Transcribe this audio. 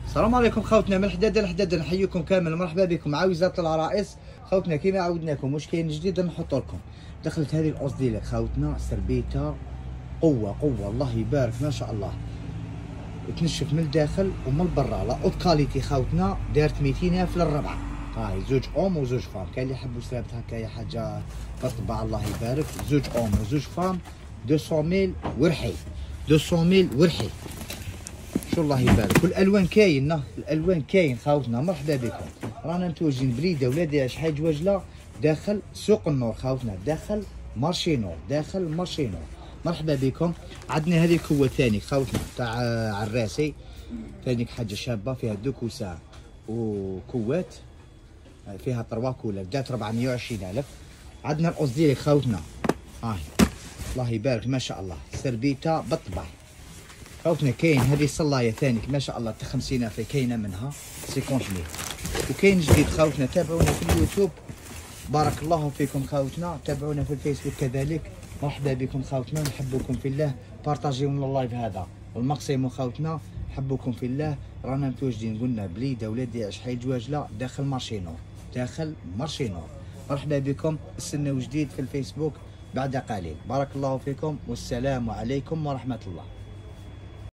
السلام عليكم خوتنا من الحداد نحييكم كامل، مرحبا بكم مع وزارة العرائس. خوتنا كيما عودناكم واش كاين جديد نحط لكم. دخلت هذه القص ديالك خوتنا سربيتها قوة الله يبارك ما شاء الله، تنشف من الداخل ومن برا. لا اوت كاليتي خوتنا دارت 200,000 للربعة. هاي زوج ام وزوج فام، كاين اللي يحبوا سلابت هكايا حاجة بالطبع الله يبارك. زوج ام وزوج فام 200,000 ورحي 200,000 ورحي. شو الله يبارك. والالوان كاين، الالوان كاين خوتنا. مرحبا بكم، رانا متواجدين بليده ولادي شحال جواجله داخل سوق النور خوتنا، داخل مارشي نور، داخل مارشي نور. مرحبا بكم. عندنا هذه كوه ثاني خوتنا تاع عراسي، ثاني حاجه شابه فيها دوكوسا وكوات، فيها 3 كولات بدات 420,000. عندنا القص ديالك خوتنا هاي الله يبارك ما شاء الله، سربيته بالطبع خوتنا. كاين هذه صلايه ثاني ما شاء الله تا 50,000 كاينه منها 50,000. وكاين جديد خوتنا، تابعونا في اليوتيوب بارك الله فيكم خوتنا، تابعونا في الفيسبوك كذلك. مرحبا بكم خوتنا، نحبكم في الله، بارطاجيو لنا اللايف هذا والماكسيموم خوتنا، نحبكم في الله. رانا متواجدين قلنا بليده ولادي شحال جواجله داخل مارشي نور، داخل مارشي نور. مرحبا بكم، استناو جديد في الفيسبوك بعد قليل. بارك الله فيكم والسلام عليكم ورحمه الله.